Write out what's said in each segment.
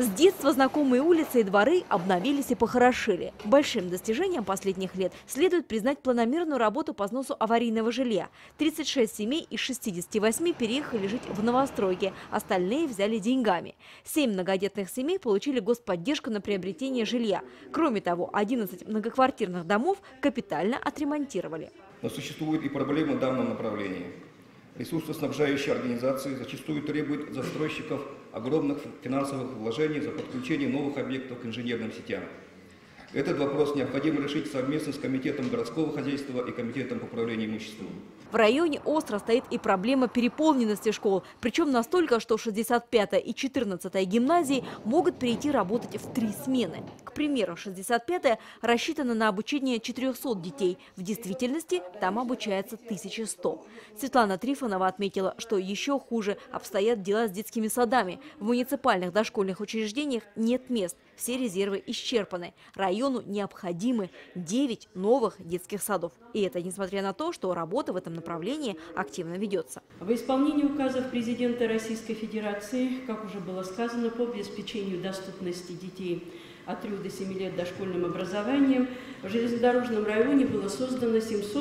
С детства знакомые улицы и дворы обновились и похорошели. Большим достижением последних лет следует признать планомерную работу по сносу аварийного жилья. 36 семей из 68 переехали жить в новостройки, остальные взяли деньгами. 7 многодетных семей получили господдержку на приобретение жилья. Кроме того, 11 многоквартирных домов капитально отремонтировали. Но существуют и проблемы в данном направлении. Ресурсоснабжающие организации зачастую требуют от застройщиков огромных финансовых вложений за подключение новых объектов к инженерным сетям. Этот вопрос необходимо решить совместно с Комитетом городского хозяйства и Комитетом по управлению имуществом. В районе остро стоит и проблема переполненности школ. Причем настолько, что 65-я и 14-я гимназии могут перейти работать в 3 смены. К примеру, 65-я рассчитана на обучение 400 детей. В действительности там обучается 1100. Светлана Трифонова отметила, что еще хуже обстоят дела с детскими садами. В муниципальных дошкольных учреждениях нет мест. Все резервы исчерпаны. Району необходимы 9 новых детских садов. И это несмотря на то, что работа в этом направлении активно ведется. В исполнении указов президента Российской Федерации, как уже было сказано, по обеспечению доступности детей от 3 до 7 лет дошкольным образованием в железнодорожном районе было создано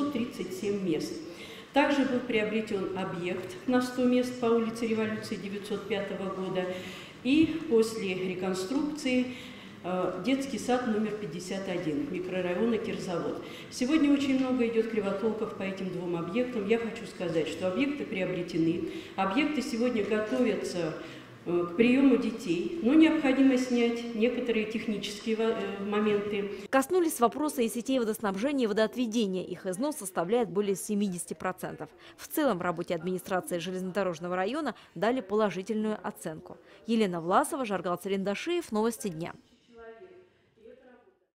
737 мест. Также был приобретен объект на 100 мест по улице Революции 905 года и после реконструкции детский сад номер 51 микрорайона Кирзавод. Сегодня очень много идет кривотолков по этим 2 объектам. Я хочу сказать, что объекты приобретены, объекты сегодня готовятся к приему детей, но необходимо снять некоторые технические моменты. Коснулись вопроса и сетей водоснабжения и водоотведения. Их износ составляет более 70%. В целом работе администрации железнодорожного района дали положительную оценку. Елена Власова, Жаргал Царендашиев. Новости дня.